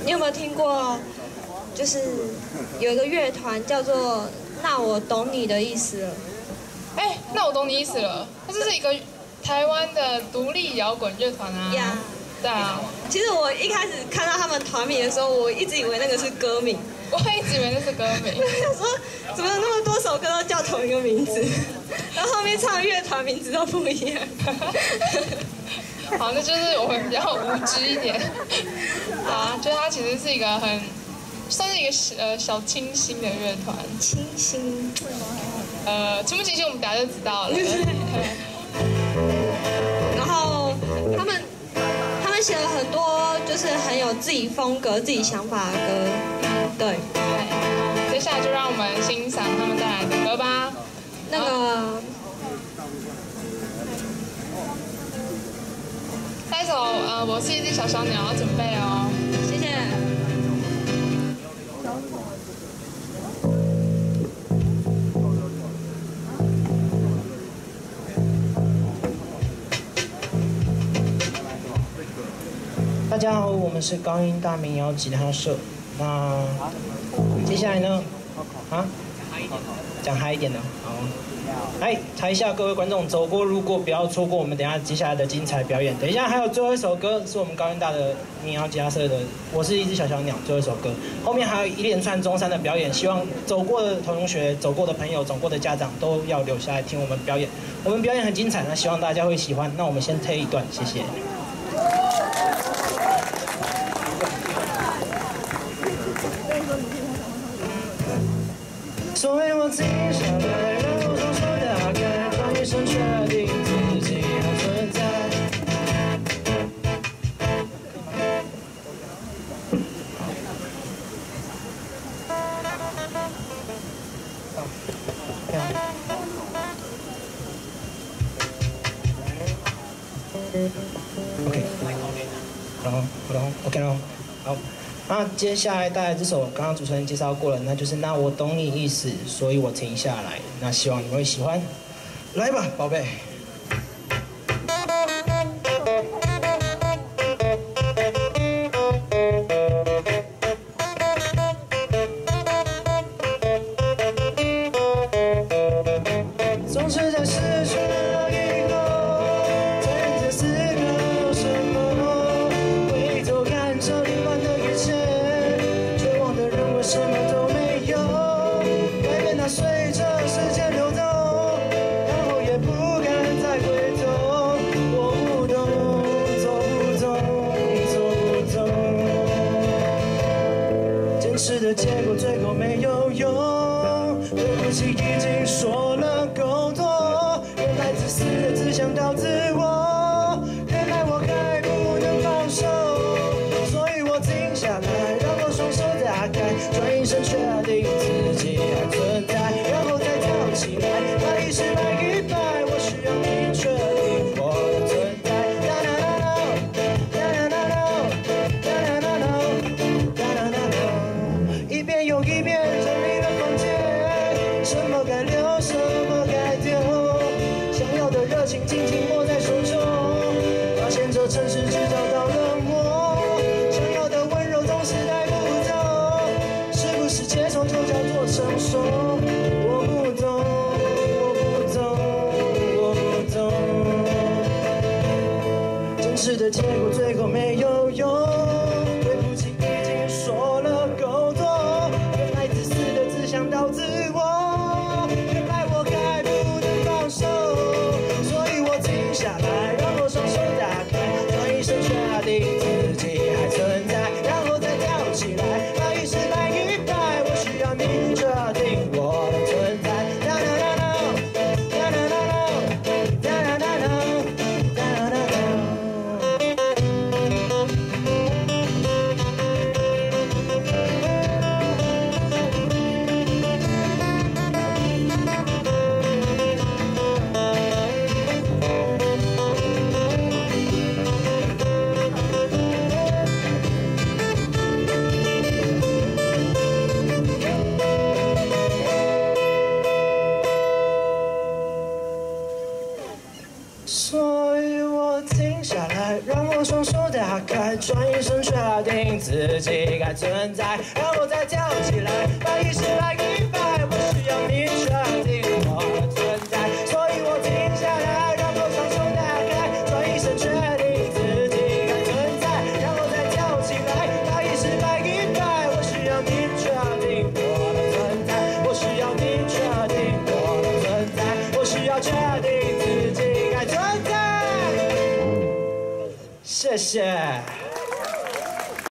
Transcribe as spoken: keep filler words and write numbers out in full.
你有没有听过？就是有一个乐团叫做“那我懂你的意思了”。 哎，那我懂你意思了。它这是一个台湾的独立摇滚乐团啊。 呀。 对啊。 其实我一开始看到他们团名的时候，我一直以为那个是歌名。 我一直以为那是歌名。 我说怎么有那么多首歌都叫同一个名字，然后后面唱的乐团名字都不一样。 好，那就是我们比较无知一点。啊，就它其实是一个很，算是一个呃小清新的乐团。 清新。 呃，清不清新我们等下就知道了。 然后他们他们写了很多就是很有自己风格、自己想法的歌。对。 对。接下来就让我们欣赏他们带来的歌吧。 那个。 下一首呃，我是一只小小鸟，要准备哦。 谢谢。 大家好，我们是高音大民谣吉他社。那接下来呢？啊？讲嗨一点的，好。来，台下各位观众走过路过，不要错过我们等一下接下来的精彩表演。等一下还有最后一首歌，是我们高音大的民谣吉他社的《我是一只小小鸟》最后一首歌。后面还有一连串中山的表演，希望走过的同学、走过的朋友、走过的家长都要留下来听我们表演。我们表演很精彩，那希望大家会喜欢。那我们先推一段，谢谢。所以我静下来，让我双手打开，转一生确定自己还存在。OK， 然后，然后 OK 了，好。那接下来带来这首刚刚主持人介绍过了，那就是那我懂你意思，所以我停下来。那希望你们会喜欢，来吧，宝贝。总是在失去了以后，才认真思考有什么，回头看着你乱的一切，绝望的人为什么都没有改变？它随着时间流动，然后也不敢再回头。我不懂，走不动，走不动，坚持的结果最后没有用。对不起，已经说了够多，原来自私的只想到自我，原来我还不能放手，所以我停下来，让我双手打开，转一身确定自己还存在，然后再跳起来，那一失败一败，我需要你确定我的存在。一遍又一遍整理了房间，什么该留，什么该丢，想要的热情紧紧握在手中，发现这城市只找到冷漠，想要的温柔总是带不走，是不是接受就叫做成熟？我不懂，我不懂，我不懂，坚持的结果最后没有用，对不起，已经说了够多，原来自私的只想到自我，原来我还不能放手，所以我停下来，让我双手打开，转一身确定自己还存在，然后再跳起来，那一失败一败，我需要你确定我的来，转一声确定自己该存在，然后再跳起来，百一十百一百，我需要你确定我的存在，所以我停下来，然后双手打开，转一声确定自己该存在，然后再跳起来，百一十百一百，我需要你确定我的存在，我需要你确定我的存在，我需要确定自己该存在。谢谢。